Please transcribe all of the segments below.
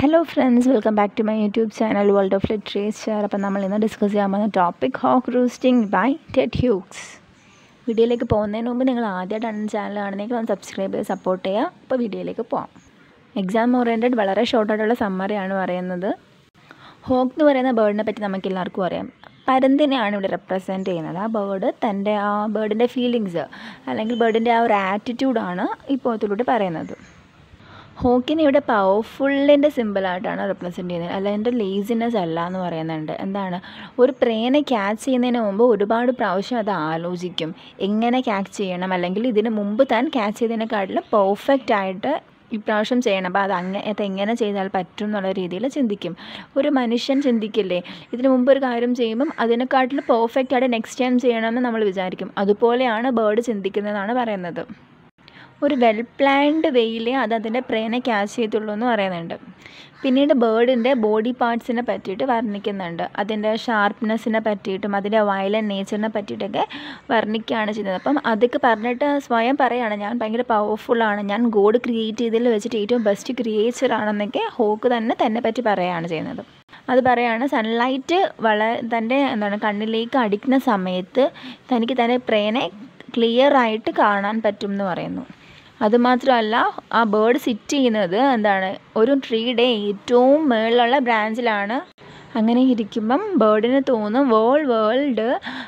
Hello friends, welcome back to my YouTube channel world of literature. അപ്പം നമ്മൾ ഇന്ന് discuss ചെയ്യാൻ പോകുന്ന ടോപ്പിക് റൂസ്റ്റിംഗ് ബൈ ഹ്യൂഗ്സ്. വീഡിയോയിലേക്ക് പോകുന്നതിന് മുമ്പ് നിങ്ങൾ ആദ്യമായിട്ടാണ് ചാനൽ കാണുന്നതെങ്കിൽ ഒന്ന് സബ്സ്ക്രൈബ് ചെയ്ത് സപ്പോർട്ട് ചെയ്യുക. അപ്പോൾ വീഡിയോയിലേക്ക് പോകാം. എക്സാം ഓറിയൻറ്റഡ് വളരെ ഷോർട്ടായിട്ടുള്ള സമ്മറിയാണ് പറയുന്നത്. ഹോക്ക് എന്ന് പറയുന്ന ബേർഡിനെ പറ്റി നമുക്ക് എല്ലാവർക്കും അറിയാം. പരുന്തിനെയാണ് ഇവിടെ റെപ്രസെൻറ്റ് ചെയ്യുന്നത്. ആ ബേർഡിൻ്റെ ഫീലിങ്സ് അല്ലെങ്കിൽ ബേർഡിൻ്റെ ആ ഒരു ആറ്റിറ്റ്യൂഡാണ് ഈ പോയത്തിലൂടെ പറയുന്നത്. ഹോക്കിനെ ഇവിടെ പവർഫുള്ളിൻ്റെ സിമ്പിളായിട്ടാണ് റെപ്രസെൻറ്റ് ചെയ്യുന്നത്, അല്ല എൻ്റെ ലേസിനെസ് അല്ല എന്ന് പറയുന്നുണ്ട്. എന്താണ്, ഒരു പ്രേനെ ക്യാച്ച് ചെയ്യുന്നതിന് മുമ്പ് ഒരുപാട് പ്രാവശ്യം അത് ആലോചിക്കും, എങ്ങനെ ക്യാച്ച് ചെയ്യണം, അല്ലെങ്കിൽ ഇതിന് മുമ്പ് താൻ ക്യാച്ച് ചെയ്തതിനെക്കാട്ടിലും പെർഫെക്റ്റ് ആയിട്ട് ഇപ്രാവശ്യം ചെയ്യണം. അപ്പോൾ അതെങ്ങനെ ചെയ്താൽ പറ്റും എന്നുള്ള രീതിയിൽ ചിന്തിക്കും. ഒരു മനുഷ്യൻ ചിന്തിക്കില്ലേ, ഇതിന് മുമ്പ് ഒരു കാര്യം ചെയ്യുമ്പം അതിനെക്കാട്ടിലും പെർഫെക്റ്റ് ആയിട്ട് നെക്സ്റ്റ് ടൈം ചെയ്യണമെന്ന് നമ്മൾ വിചാരിക്കും. അതുപോലെയാണ് ബേർഡ് ചിന്തിക്കുന്നതെന്നാണ് പറയുന്നത്. ഒരു വെൽ പ്ലാൻഡ് വേയിലേ അതിൻ്റെ പ്രേനെ ക്യാച്ച് ചെയ്തുള്ളൂ എന്ന് പറയുന്നുണ്ട്. പിന്നീട് ബേർഡിൻ്റെ ബോഡി പാർട്സിനെ പറ്റിയിട്ട് വർണ്ണിക്കുന്നുണ്ട്. അതിൻ്റെ ഷാർപ്നെസ്സിനെ പറ്റിയിട്ടും അതിൻ്റെ വയലൻ്റ് നേച്ചറിനെ പറ്റിയിട്ടൊക്കെ വർണ്ണിക്കുകയാണ് ചെയ്യുന്നത്. അപ്പം അതൊക്കെ പറഞ്ഞിട്ട് സ്വയം പറയുകയാണ്, ഞാൻ ഭയങ്കര പവർഫുള്ളാണ്, ഞാൻ ഗോഡ് ക്രിയേറ്റ് ചെയ്തതിൽ വെച്ചിട്ട് ഏറ്റവും ബെസ്റ്റ് ക്രിയേച്ചറാണെന്നൊക്കെ ഹോക്ക് തന്നെ പറ്റി പറയുകയാണ് ചെയ്യുന്നത്. അത് പറയുകയാണ്, സൺലൈറ്റ് തൻ്റെ കണ്ണിലേക്ക് അടിക്കുന്ന സമയത്ത് തനിക്ക് തൻ്റെ പ്രേനെ ക്ലിയർ ആയിട്ട് കാണാൻ പറ്റും എന്ന് പറയുന്നു. അതുമാത്രമല്ല, ആ ബേർഡ് സിറ്റ് ചെയ്യുന്നത് ഒരു ട്രീയുടെ ഏറ്റവും മുകളിലുള്ള ബ്രാഞ്ചിലാണ്. അങ്ങനെ ഇരിക്കുമ്പം ബേർഡിന് തോന്നും ഓൾ വേൾഡ്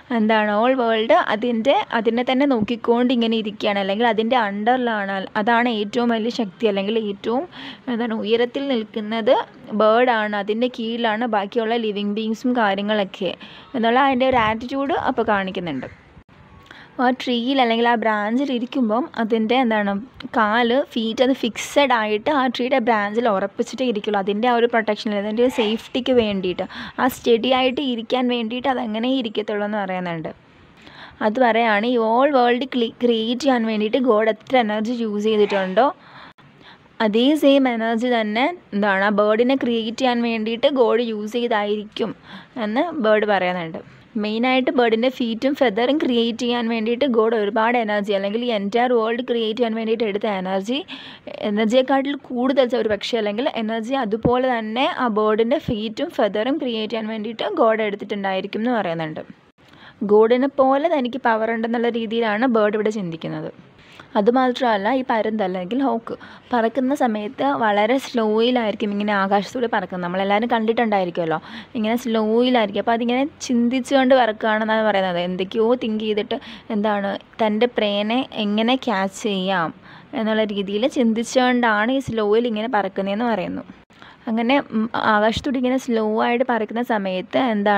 അതിനെ തന്നെ നോക്കിക്കൊണ്ട് ഇങ്ങനെ ഇരിക്കുകയാണ്, അല്ലെങ്കിൽ അതിൻ്റെ അണ്ടറിലാണ്. അതാണ് ഏറ്റവും വലിയ ശക്തി, അല്ലെങ്കിൽ ഏറ്റവും ഉയരത്തിൽ നിൽക്കുന്നത് ബേർഡാണ്, അതിൻ്റെ കീഴിലാണ് ബാക്കിയുള്ള ലിവിങ് ബീങ്സും കാര്യങ്ങളൊക്കെ എന്നുള്ള അതിൻ്റെ ഒരു ആറ്റിറ്റ്യൂഡ് അപ്പോൾ കാണിക്കുന്നുണ്ട്. ആ ട്രീയിൽ അല്ലെങ്കിൽ ആ ബ്രാഞ്ചിൽ ഇരിക്കുമ്പം അതിൻ്റെ ഫീറ്റ് അത് ഫിക്സഡ് ആയിട്ട് ആ ട്രീയുടെ ബ്രാഞ്ചിൽ ഉറപ്പിച്ചിട്ടേ ഇരിക്കുള്ളൂ. അതിൻ്റെ ആ ഒരു പ്രൊട്ടക്ഷൻ, അതിൻ്റെ ഒരു സേഫ്റ്റിക്ക് വേണ്ടിയിട്ട്, ആ സ്റ്റഡി ആയിട്ട് ഇരിക്കാൻ വേണ്ടിയിട്ട് അതങ്ങനെ ഇരിക്കത്തുള്ളൂ എന്ന് പറയുന്നുണ്ട്. അത് പറയുകയാണ്, ഈ ഓൾ വേൾഡ് ക്രിയേറ്റ് ചെയ്യാൻ വേണ്ടിയിട്ട് ഗോഡ് എത്ര എനർജി യൂസ് ചെയ്തിട്ടുണ്ടോ അതേ സെയിം എനർജി തന്നെ ആ ബേർഡിനെ ക്രിയേറ്റ് ചെയ്യാൻ വേണ്ടിയിട്ട് ഗോഡ് യൂസ് ചെയ്തായിരിക്കും എന്ന് ബേർഡ് പറയുന്നുണ്ട്. മെയിനായിട്ട് ബേർഡിൻ്റെ ഫീറ്റും ഫെദറും ക്രിയേറ്റ് ചെയ്യാൻ വേണ്ടിയിട്ട് ഗോഡ് ഒരുപാട് എനർജി, അല്ലെങ്കിൽ ഈ എൻറ്റയർ വേൾഡ് ക്രിയേറ്റ് ചെയ്യാൻ വേണ്ടിയിട്ട് എടുത്ത എനർജിയെക്കാട്ടിൽ കൂടുതൽ ഒരു പക്ഷേ അല്ലെങ്കിൽ എനർജി അതുപോലെ തന്നെ ആ ബേർഡിൻ്റെ ഫീറ്റും ഫെദറും ക്രിയേറ്റ് ചെയ്യാൻ വേണ്ടിയിട്ട് ഗോഡ് എടുത്തിട്ടുണ്ടായിരിക്കും എന്ന് പറയുന്നുണ്ട്. ഗോഡിനെ പോലെ തനിക്ക് പവർ ഉണ്ടെന്നുള്ള രീതിയിലാണ് ബേർഡ് ഇവിടെ ചിന്തിക്കുന്നത്. അതുമാത്രമല്ല, ഈ പരുന്ത് അല്ലെങ്കിൽ ഹോക്ക് പറക്കുന്ന സമയത്ത് വളരെ സ്ലോയിലായിരിക്കും ഇങ്ങനെ ആകാശത്തൂടെ പറക്കുന്നത്. നമ്മളെല്ലാവരും കണ്ടിട്ടുണ്ടായിരിക്കുമല്ലോ, ഇങ്ങനെ സ്ലോയിലായിരിക്കും. അപ്പോൾ അതിങ്ങനെ ചിന്തിച്ചുകൊണ്ട് പറക്കുകയാണെന്നാണ് പറയുന്നത്. എന്തൊക്കെയോ തിങ്ക് ചെയ്തിട്ട് തൻ്റെ പ്രേനെ എങ്ങനെ ക്യാച്ച് ചെയ്യാം എന്നുള്ള രീതിയിൽ ചിന്തിച്ചുകൊണ്ടാണ് ഈ സ്ലോയിൽ ഇങ്ങനെ പറക്കുന്നതെന്ന് പറയുന്നു. അങ്ങനെ ആകാശത്തൂടെ ഇങ്ങനെ സ്ലോ ആയിട്ട് പറക്കുന്ന സമയത്ത്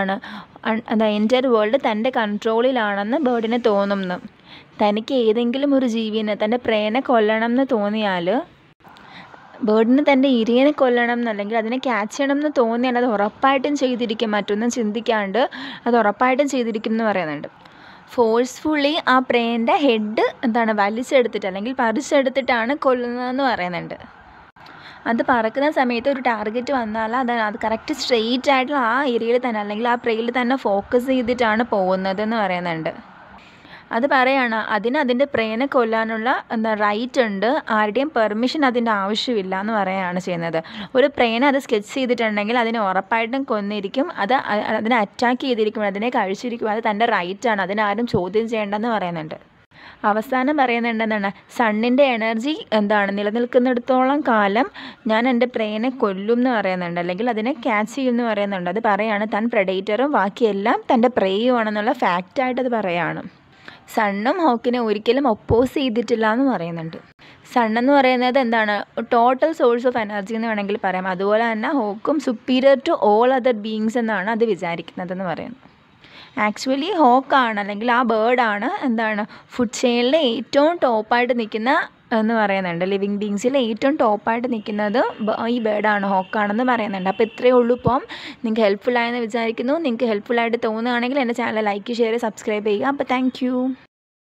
എൻറ്റയർ വേൾഡ് തൻ്റെ കൺട്രോളിലാണെന്ന് ബേർഡിന് തോന്നുന്നു. തനിക്ക് ഏതെങ്കിലും ഒരു ജീവിനെ തൻ്റെ പ്രേനെ കൊല്ലണം എന്ന് തോന്നിയാൽ, ബേർഡിന് തൻ്റെ ഇരയെ കൊല്ലണം എന്നല്ലെങ്കിൽ അതിനെ ക്യാച്ച് ചെയ്യണം എന്ന് തോന്നിയാൽ അത് ഉറപ്പായിട്ടും ചെയ്തിരിക്കും, മറ്റൊന്നും ചിന്തിക്കാണ്ട് അത് ഉറപ്പായിട്ടും ചെയ്തിരിക്കും എന്ന് പറയുന്നുണ്ട്. ഫോഴ്സ്ഫുള്ളി ആ പ്രേൻ്റെ ഹെഡ് വലിച്ചെടുത്തിട്ട് അല്ലെങ്കിൽ പറിച്ചെടുത്തിട്ടാണ് കൊല്ലുന്നതെന്ന് പറയുന്നുണ്ട്. അത് പറക്കുന്ന സമയത്ത് ഒരു ടാർഗറ്റ് വന്നാൽ അത് കറക്റ്റ് സ്ട്രെയിറ്റ് ആയിട്ടുള്ള ആ ഏരിയയിൽ തന്നെ അല്ലെങ്കിൽ ആ പ്രേയിൽ തന്നെ ഫോക്കസ് ചെയ്തിട്ടാണ് പോകുന്നതെന്ന് പറയുന്നുണ്ട്. അത് പറയുകയാണ്, അതിൻ്റെ പ്രേനെ കൊല്ലാനുള്ള റൈറ്റ് ഉണ്ട്, ആരുടെയും പെർമിഷൻ അതിൻ്റെ ആവശ്യമില്ല എന്ന് പറയുകയാണ് ചെയ്യുന്നത്. ഒരു പ്രേനെ അത് സ്കെച്ച് ചെയ്തിട്ടുണ്ടെങ്കിൽ അതിനെ ഉറപ്പായിട്ടും കൊന്നിരിക്കും, അതിനെ അറ്റാക്ക് ചെയ്തിരിക്കും, അതിനെ കഴിച്ചിരിക്കും, അത് തൻ്റെ റൈറ്റാണ്, അതിനാരും ചോദ്യം ചെയ്യേണ്ടെന്ന് പറയുന്നുണ്ട്. അവസാനം പറയുന്നുണ്ട്, സണ്ണിൻ്റെ എനർജി നിലനിൽക്കുന്നിടത്തോളം കാലം ഞാൻ എൻ്റെ പ്രേനെ കൊല്ലും എന്ന് പറയുന്നുണ്ട്, അല്ലെങ്കിൽ അതിനെ ക്യാച്ച് ചെയ്യും എന്ന് പറയുന്നുണ്ട്. അത് പറയാണ്, താൻ പ്രെഡേറ്ററും ബാക്കിയെല്ലാം തൻ്റെ പ്രേയുമാണെന്നുള്ള ഫാക്റ്റായിട്ട് അത് പറയാണ്. സണ്ണും ഹോക്കിനെ ഒരിക്കലും ഒപ്പോസ് ചെയ്തിട്ടില്ല എന്ന് പറയുന്നുണ്ട്. സണ്ണെന്ന് പറയുന്നത് ടോട്ടൽ സോഴ്സ് ഓഫ് എനർജി എന്ന് വേണമെങ്കിൽ പറയാം. അതുപോലെ തന്നെ ഹോക്കും superior to all other beings എന്നാണ് അത് വിചാരിക്കുന്നതെന്ന് പറയുന്നു. ആക്ച്വലി ഹോക്കാണ് അല്ലെങ്കിൽ ആ ബേർഡാണ് ഫുഡ് ചെയിനിൽ ഏറ്റവും ടോപ്പായിട്ട് നിൽക്കുന്ന എന്ന് പറയുന്നുണ്ട്. ലിവിങ് ബീങ്സിൽ ഏറ്റവും ടോപ്പായിട്ട് നിൽക്കുന്നത് ഈ ബേർഡാണ്, ഹോക്കാണെന്ന് പറയുന്നുണ്ട്. അപ്പോൾ ഇത്രയേ ഉള്ളൂ. ഇപ്പം നിങ്ങൾക്ക് ഹെൽപ്ഫുള്ളായെന്ന് വിചാരിക്കുന്നു. നിങ്ങൾക്ക് ഹെൽപ്ഫുള്ളായിട്ട് തോന്നുകയാണെങ്കിൽ എൻ്റെ ചാനൽ ലൈക്ക്, ഷെയർ, സബ്സ്ക്രൈബ് ചെയ്യുക. അപ്പോൾ താങ്ക് യു.